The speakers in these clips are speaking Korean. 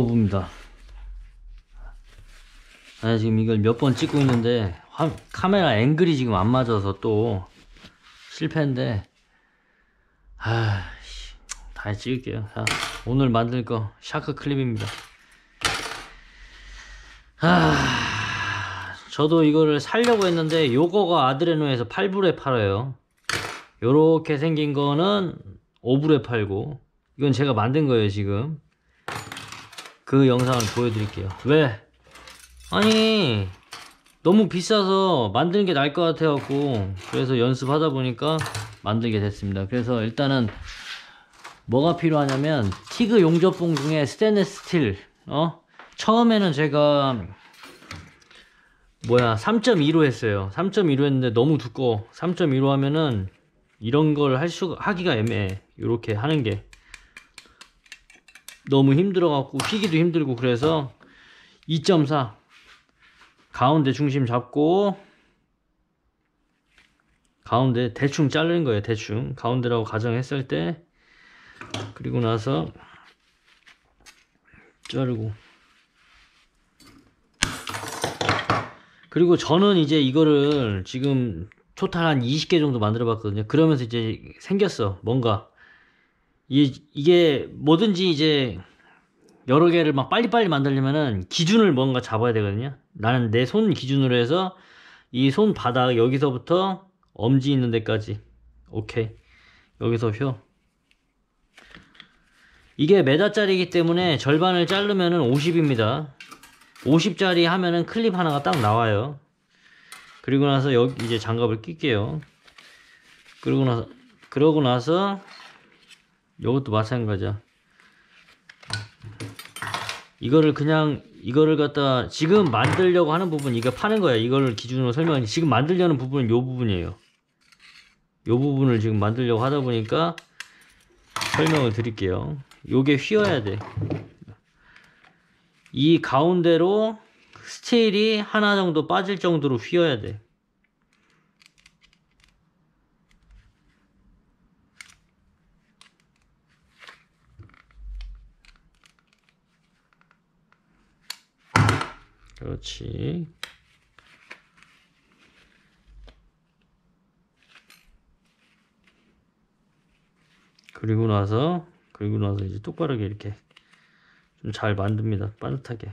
부부입니다. 지금 이걸 몇 번 찍고 있는데 카메라 앵글이 지금 안 맞아서 또 실패인데 다시 찍을게요. 자, 오늘 만들 거 샤크 클립입니다. 저도 이거를 사려고 했는데 요거가 아드레노에서 8불에 팔아요. 요렇게 생긴 거는 5불에 팔고, 이건 제가 만든 거예요. 지금 그 영상을 보여드릴게요. 왜? 아니 너무 비싸서 만드는 게 나을 것 같아갖고, 그래서 연습하다 보니까 만들게 됐습니다. 그래서 일단은 뭐가 필요하냐면, 티그 용접봉 중에 스테인리스 스틸, 처음에는 제가 3.2로 했어요. 3.2로 했는데 너무 두꺼워. 3.2로 하면은 이런 걸 하기가 애매해. 이렇게 하는 게 너무 힘들어갖고 휘기도 힘들고, 그래서 2.4 가운데 중심 잡고 가운데 대충 자르는 거예요. 대충 가운데라고 가정했을 때, 그리고 나서 자르고, 그리고 저는 이제 이거를 지금 토탈 한 20개 정도 만들어 봤거든요. 그러면서 이제 생겼어. 뭔가 이게 뭐든지 이제 여러 개를 막 빨리빨리 만들려면은 기준을 뭔가 잡아야 되거든요. 나는 내 손 기준으로 해서 이 손바닥 여기서부터 엄지 있는 데까지, 오케이, 여기서 휘어. 이게 메다짜리이기 때문에 절반을 자르면은 50입니다 50짜리 하면은 클립 하나가 딱 나와요. 그리고 나서 여기 이제 장갑을 낄게요. 그러고 나서 이것도 마찬가지야. 이거를 갖다 지금 만들려고 하는 부분, 이거 파는 거야. 이거를 기준으로 설명하니, 지금 만들려는 부분은 요 부분이에요. 요 부분을 지금 만들려고 하다 보니까 설명을 드릴게요. 요게 휘어야 돼. 이 가운데로 스틸이 하나 정도 빠질 정도로 휘어야 돼. 그렇지. 그리고 나서 이제 똑바르게 이렇게 좀 잘 만듭니다. 반듯하게.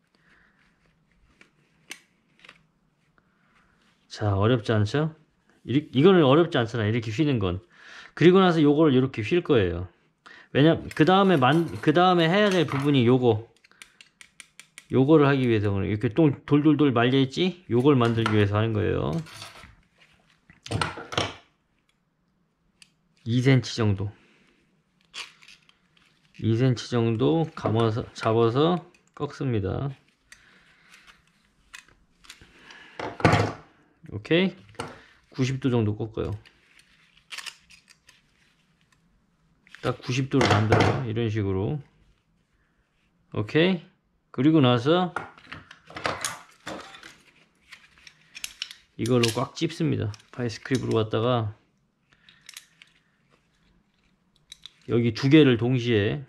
자, 어렵지 않죠? 이거는 어렵지 않잖아, 이렇게 휘는 건. 그리고 나서 요걸 이렇게 휠 거예요. 왜냐면 그 다음에 해야 될 부분이 요거를 하기 위해서, 이렇게 돌돌돌 말려있지? 요걸 만들기 위해서 하는 거예요. 2cm 정도 2cm 정도 잡아서 꺾습니다. 오케이. 90도 정도 꺾어요. 딱 90도를 만들어요. 이런 식으로. 오케이. 그리고 나서 이걸로 꽉 찝습니다. 바이스크립으로 갖다가 여기 두 개를 동시에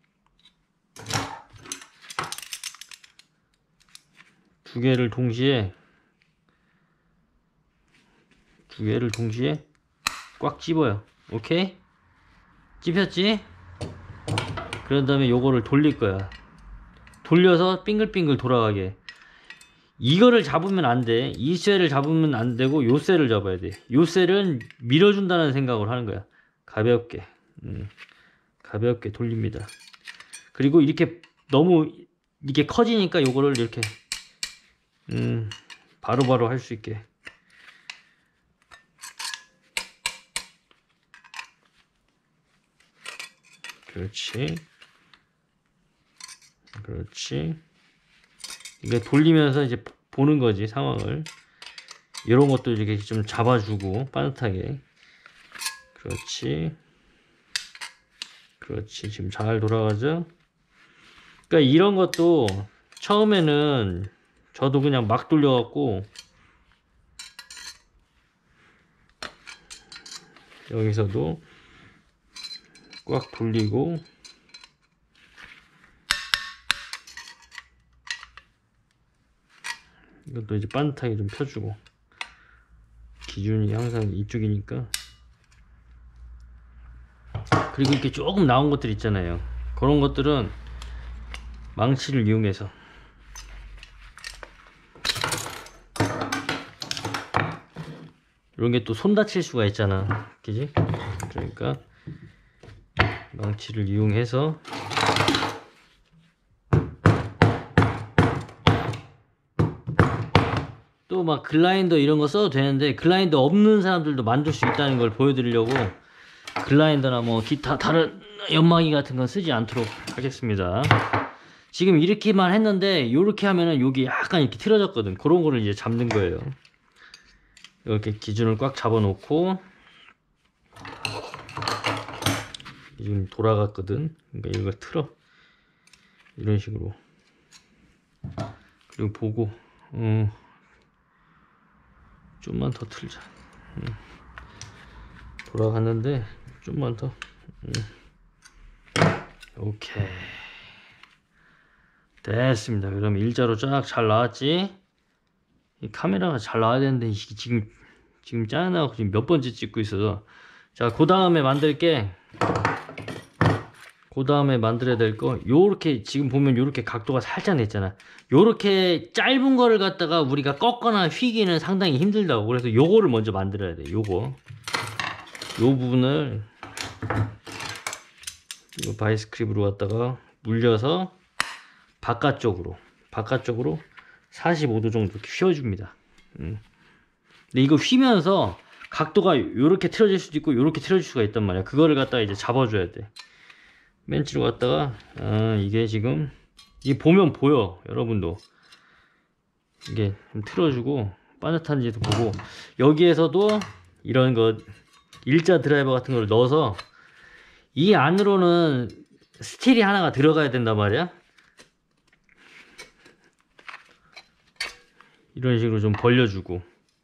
꽉 찝어요. 오케이? 찝혔지? 그런 다음에 요거를 돌릴 거야. 돌려서 빙글빙글 돌아가게. 이거를 잡으면 안 돼. 이 셀을 잡으면 안 되고 요 셀을 잡아야 돼. 요 셀은 밀어준다는 생각을 하는 거야. 가볍게 돌립니다. 그리고 이렇게 너무 이게 커지니까 요거를 이렇게 바로바로 할 수 있게. 그렇지. 이게 돌리면서 이제 보는 거지, 상황을. 이런 것도 이렇게 좀 잡아주고 반듯하게. 그렇지. 지금 잘 돌아가죠? 그러니까 이런 것도 처음에는 저도 그냥 막 돌려갖고, 여기서도 꽉 돌리고, 이것도 이제 반듯하게 좀 펴주고, 기준이 항상 이쪽이니까. 그리고 이렇게 조금 나온 것들 있잖아요. 그런 것들은 망치를 이용해서, 이런 게 또 손 다칠 수가 있잖아, 그지? 그러니까 망치를 이용해서 또 막 글라인더 이런 거 써도 되는데, 글라인더 없는 사람들도 만들 수 있다는 걸 보여드리려고 글라인더나 뭐 기타 다른 연마기 같은 건 쓰지 않도록 하겠습니다. 지금 이렇게만 했는데, 이렇게 하면은 여기 약간 이렇게 틀어졌거든. 그런 거를 이제 잡는 거예요. 이렇게 기준을 꽉 잡아 놓고, 지금 돌아갔거든. 그러니까 이걸 틀어, 이런 식으로. 그리고 보고 좀만 더 틀자. 돌아갔는데 좀만 더. 오케이, 됐습니다. 그럼 일자로 쫙 잘 나왔지? 이 카메라가 잘 나와야 되는데 지금 짜증나고 지금 몇 번째 찍고 있어서. 자, 그 다음에 만들게. 그 다음에 만들어야 될 거, 요렇게 지금 보면 요렇게 각도가 살짝 냈잖아. 요렇게 짧은 거를 갖다가 우리가 꺾거나 휘기는 상당히 힘들다고. 그래서 요거를 먼저 만들어야 돼. 요거, 요 부분을 이 바이스크립으로 갖다가 물려서 바깥쪽으로 45도 정도 이렇게 휘어줍니다. 근데 이거 휘면서 각도가 요렇게 틀어질 수도 있고 요렇게 틀어질 수가 있단 말이야. 그거를 갖다가 이제 잡아줘야 돼. 벤치로 갖다가, 이게 지금, 이게 보면 보여, 여러분도. 이게 좀 틀어주고 빠듯한지도 보고, 여기에서도 이런 거 일자 드라이버 같은 걸 넣어서 이 안으로는 스틸이 하나가 들어가야 된단 말이야. 이런 식으로 좀 벌려주고.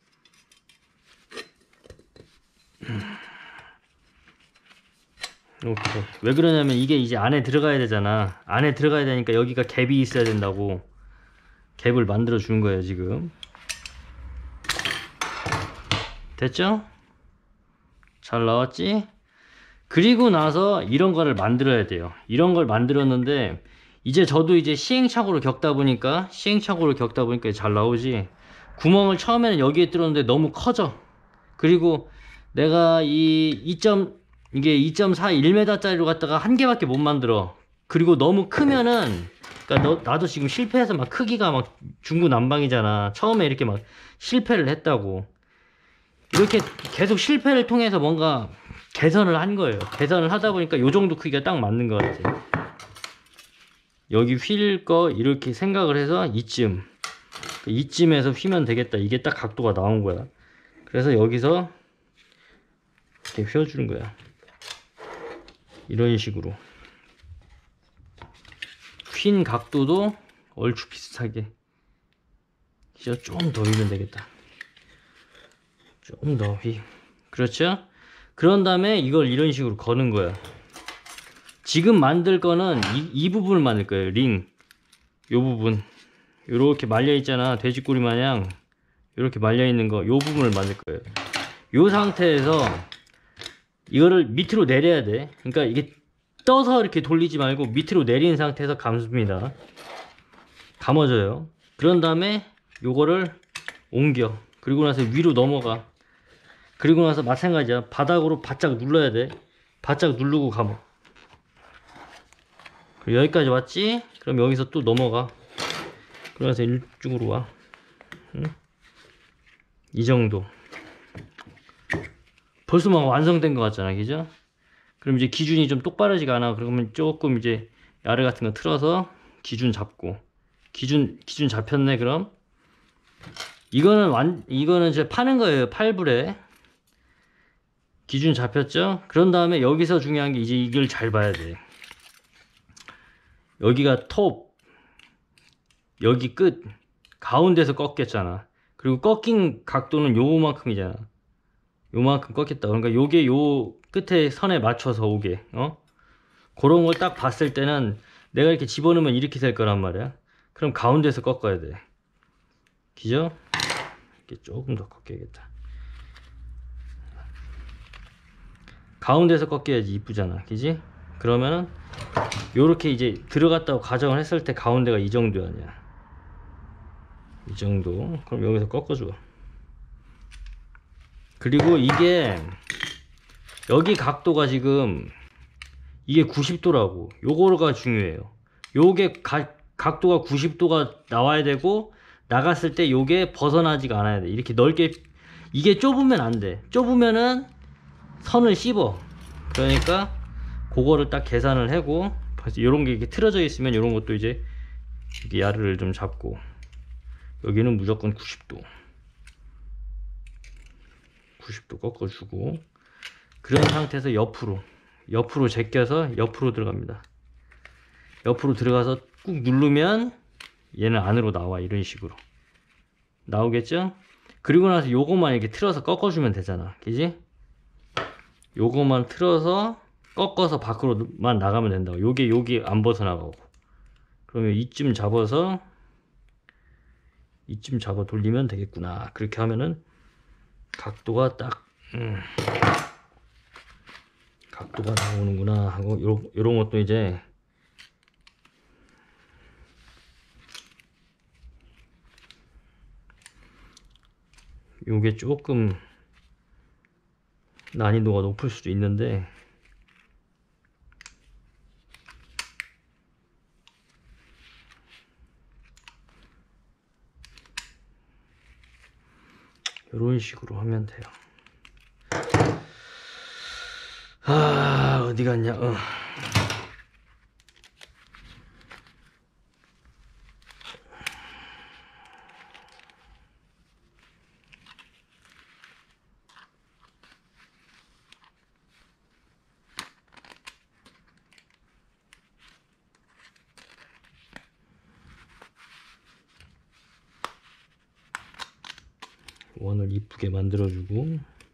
오케이. 왜 그러냐면 이게 이제 안에 들어가야 되잖아. 안에 들어가야 되니까 여기가 갭이 있어야 된다고 갭을 만들어 주는 거예요 지금. 됐죠? 잘 나왔지? 그리고 나서 이런 거를 만들어야 돼요. 이런 걸 만들었는데 이제 저도 이제 시행착오를 겪다 보니까 잘 나오지. 구멍을 처음에는 여기에 뚫었는데 너무 커져. 그리고 내가 이게 2.4 1m 짜리로 갖다가 한 개밖에 못 만들어. 그리고 너무 크면은, 그러니까 나도 지금 실패해서 막 크기가 막 중구난방이잖아. 처음에 이렇게 막 실패를 했다고. 이렇게 계속 실패를 통해서 뭔가 개선을 한 거예요. 개선을 하다 보니까 요 정도 크기가 딱 맞는 것 같아. 여기 휠 거 이렇게 생각을 해서 이쯤에서 휘면 되겠다. 이게 딱 각도가 나온 거야. 그래서 여기서 이렇게 휘어주는 거야. 이런 식으로 휜 각도도 얼추 비슷하게. 좀 더 휘면 되겠다. 좀 더 휘. 그렇죠? 그런 다음에 이걸 이런 식으로 거는 거야. 지금 만들 거는 이 부분을 만들 거예요. 링, 요 부분 요렇게 말려 있잖아. 돼지꼬리 마냥 요렇게 말려 있는 거, 요 부분을 만들 거예요. 요 상태에서 이거를 밑으로 내려야 돼. 그러니까 이게 떠서 이렇게 돌리지 말고 밑으로 내린 상태에서 감습니다. 감아줘요. 그런 다음에 요거를 옮겨. 그리고 나서 위로 넘어가. 그리고 나서 마찬가지야. 바닥으로 바짝 눌러야 돼. 바짝 누르고 감아. 그리고 여기까지 왔지? 그럼 여기서 또 넘어가. 그러면서 이쪽으로 와. 응? 이 정도. 벌써 막 완성된 것 같잖아, 그죠? 그럼 이제 기준이 좀 똑바르지가 않아. 그러면 조금 이제 야르 같은 거 틀어서 기준 잡고. 기준 잡혔네. 그럼 이거는 이제 파는 거예요. 팔불에 기준 잡혔죠? 그런 다음에 여기서 중요한 게 이제 이걸 잘 봐야 돼. 여기가 톱, 여기 끝, 가운데서 꺾였잖아. 그리고 꺾인 각도는 요만큼이잖아. 요만큼 꺾였다. 그러니까 요게 요 끝에 선에 맞춰서 오게. 그런 걸 딱 봤을 때는 내가 이렇게 집어넣으면 이렇게 될 거란 말이야. 그럼 가운데서 꺾어야 돼. 그죠? 이렇게 조금 더 꺾여야겠다. 가운데서 꺾여야지 이쁘잖아, 그지? 그러면은 요렇게 이제 들어갔다고 가정을 했을 때 가운데가 이 정도 아니야. 이 정도. 그럼 여기서 꺾어줘. 그리고 이게 여기 각도가 지금 이게 90도라고. 요거가 중요해요. 요게 각도가 90도가 나와야 되고, 나갔을 때 요게 벗어나지가 않아야 돼. 이렇게 넓게. 이게 좁으면 안 돼. 좁으면은 선을 씹어. 그러니까 그거를 딱 계산을 하고, 요런 게 이렇게 틀어져 있으면 요런 것도 이제 이렇게 야를 좀 잡고, 여기는 무조건 90도 꺾어주고, 그런 상태에서 옆으로 제껴서 옆으로 들어갑니다. 옆으로 들어가서 꾹 누르면 얘는 안으로 나와. 이런 식으로 나오겠죠? 그리고 나서 요거만 이렇게 틀어서 꺾어주면 되잖아, 그지? 요거만 틀어서 꺾어서 밖으로만 나가면 된다고. 요게 여기 안 벗어나가고. 그러면 이쯤 잡아 돌리면 되겠구나. 그렇게 하면은 각도가 딱 각도가 나오는구나 하고, 요런 것도 이제 요게 조금 난이도가 높을 수도 있는데, 요런 식으로 하면 돼요. 아, 어디 갔냐? 원을 이쁘게 만들어주고,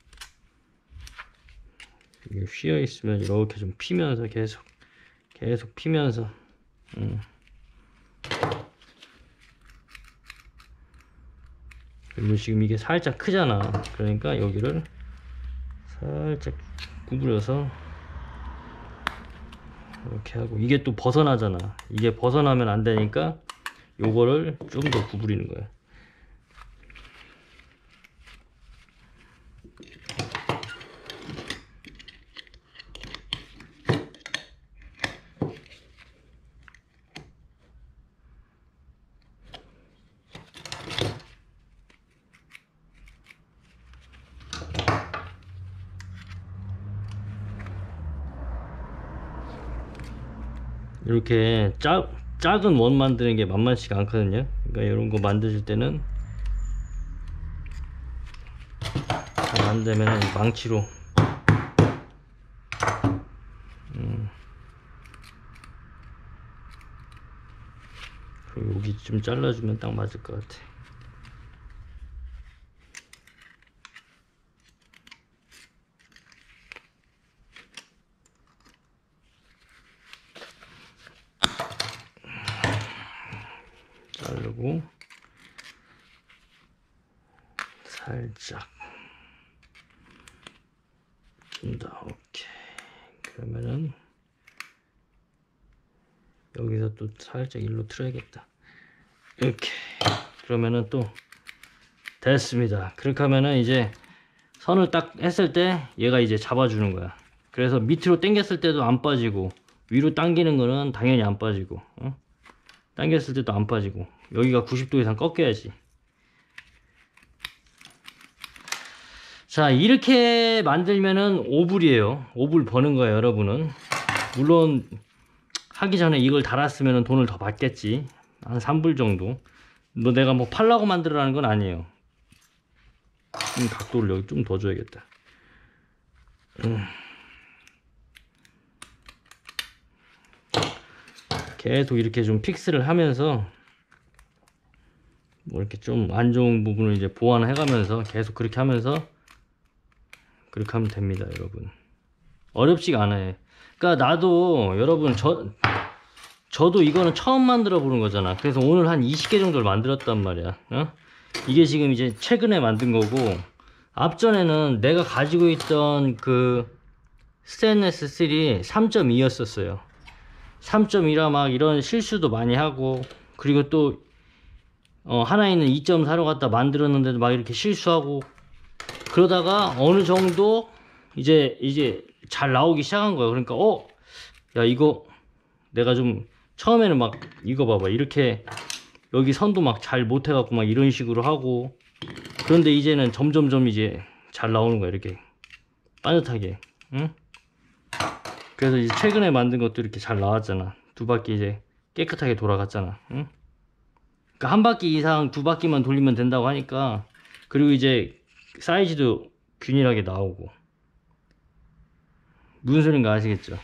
이게 휘어 있으면 이렇게 좀 피면서 계속 피면서. 그리고 지금 이게 살짝 크잖아. 그러니까 여기를 살짝 구부려서 이렇게 하고, 이게 또 벗어나잖아. 이게 벗어나면 안 되니까 요거를 좀 더 구부리는 거야. 이렇게 작은 원 만드는 게 만만치가 않거든요. 그러니까 이런 거 만드실 때는 잘 안 되면 망치로 그리고 여기 좀 잘라주면 딱 맞을 것 같아. 자르고 살짝 좀 더. 오케이. 그러면은 여기서 또 살짝 일로 틀어야겠다. 이렇게. 그러면은 또 됐습니다. 그렇게 하면은 이제 선을 딱 했을 때 얘가 이제 잡아주는 거야. 그래서 밑으로 당겼을 때도 안 빠지고, 위로 당기는 거는 당연히 안 빠지고, 당겼을 때도 안 빠지고, 여기가 90도 이상 꺾여야지. 자, 이렇게 만들면은 5불이에요. 5불 버는 거예요, 여러분은. 물론 하기 전에 이걸 달았으면 돈을 더 받겠지. 한 3불 정도. 너 내가 뭐 팔라고 만들으라는 건 아니에요. 각도를 여기 좀 더 줘야겠다. 계속 이렇게 좀 픽스를 하면서 뭐 이렇게 좀 안 좋은 부분을 이제 보완해 가면서 계속 그렇게 하면서 그렇게 하면 됩니다, 여러분. 어렵지가 않아요. 그러니까 나도 여러분 저도 이거는 처음 만들어 보는 거잖아. 그래서 오늘 한 20개 정도를 만들었단 말이야. 이게 지금 이제 최근에 만든 거고, 앞전에는 내가 가지고 있던 그 스테인레스 스틸이 3.2였었어요 3.2라 막 이런 실수도 많이 하고, 그리고 또 하나 있는 2.4로 갖다 만들었는데도 막 이렇게 실수하고, 그러다가 어느 정도 이제 잘 나오기 시작한 거예요. 그러니까 야 이거 내가 좀 처음에는 막 이거 봐봐 이렇게 여기 선도 막 잘 못해 갖고 막 이런 식으로 하고, 그런데 이제는 점점점 이제 잘 나오는 거야 이렇게 빠듯하게. 응? 그래서 이제 최근에 만든 것도 이렇게 잘 나왔잖아. 두 바퀴 이제 깨끗하게 돌아갔잖아. 응? 그러니까 한 바퀴 이상 두 바퀴만 돌리면 된다고 하니까. 그리고 이제 사이즈도 균일하게 나오고. 무슨 소린가 아시겠죠?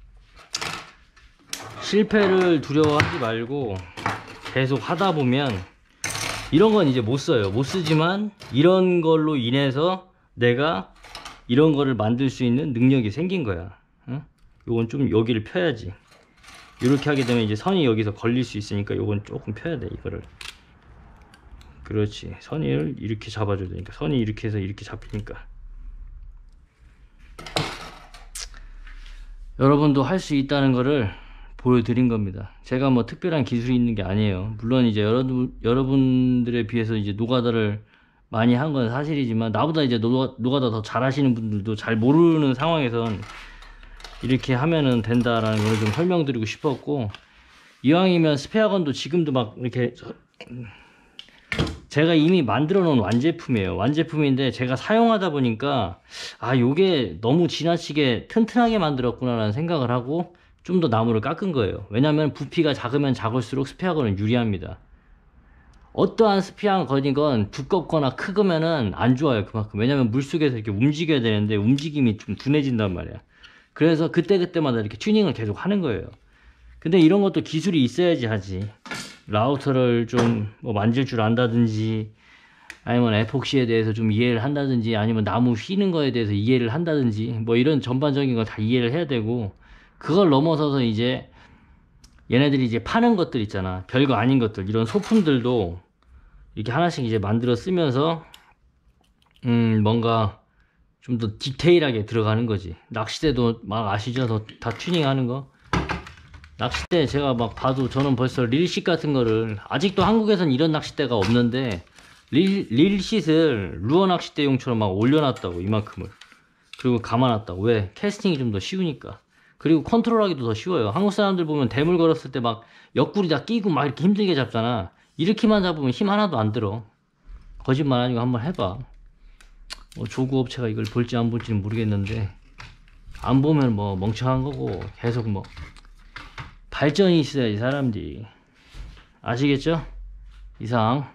실패를 두려워하지 말고 계속 하다 보면, 이런 건 이제 못 써요. 못 쓰지만 이런 걸로 인해서 내가 이런 거를 만들 수 있는 능력이 생긴 거야. 응? 요건 좀 여기를 펴야지. 이렇게 하게 되면 이제 선이 여기서 걸릴 수 있으니까 요건 조금 펴야 돼 이거를. 그렇지. 선을 이렇게 잡아줘야 되니까. 선이 이렇게 해서 이렇게 잡히니까. 여러분도 할 수 있다는 거를 보여드린 겁니다. 제가 뭐 특별한 기술이 있는 게 아니에요. 물론 이제 여러분들에 비해서 이제 노가다를 많이 한 건 사실이지만, 나보다 이제 노가다 더 잘하시는 분들도 잘 모르는 상황에선 이렇게 하면은 된다라는 걸 좀 설명드리고 싶었고, 이왕이면 스페어건도 지금도 막 이렇게 제가 이미 만들어 놓은 완제품이에요. 완제품인데 제가 사용하다 보니까 요게 너무 지나치게 튼튼하게 만들었구나 라는 생각을 하고 좀 더 나무를 깎은 거예요. 왜냐면 부피가 작으면 작을수록 스페어건은 유리합니다. 어떠한 스페어건이건 두껍거나 크면은 안 좋아요 그만큼. 왜냐면 물속에서 이렇게 움직여야 되는데 움직임이 좀 둔해진단 말이야. 그래서 그때그때마다 이렇게 튜닝을 계속 하는 거예요. 근데 이런 것도 기술이 있어야지 하지. 라우터를 좀 뭐 만질 줄 안다든지, 아니면 에폭시에 대해서 좀 이해를 한다든지, 아니면 나무 휘는 거에 대해서 이해를 한다든지, 뭐 이런 전반적인 걸 다 이해를 해야 되고, 그걸 넘어서서 이제 얘네들이 이제 파는 것들 있잖아. 별거 아닌 것들, 이런 소품들도 이렇게 하나씩 이제 만들어 쓰면서 뭔가 좀 더 디테일하게 들어가는 거지. 낚싯대도 막 아시죠? 다 튜닝하는 거. 낚싯대 제가 막 봐도 저는 벌써 릴싯 같은 거를, 아직도 한국에선 이런 낚싯대가 없는데 릴싯을 루어 낚싯대용처럼 막 올려놨다고, 이만큼을. 그리고 감아놨다고. 왜? 캐스팅이 좀 더 쉬우니까. 그리고 컨트롤하기도 더 쉬워요. 한국 사람들 보면 대물 걸었을 때 막 옆구리 다 끼고 막 이렇게 힘들게 잡잖아. 이렇게만 잡으면 힘 하나도 안 들어. 거짓말 아니고 한번 해봐. 조구업체가 이걸 볼지 안 볼지는 모르겠는데, 안 보면 뭐 멍청한 거고, 계속 뭐 발전이 있어야지 사람들이. 아시겠죠? 이상.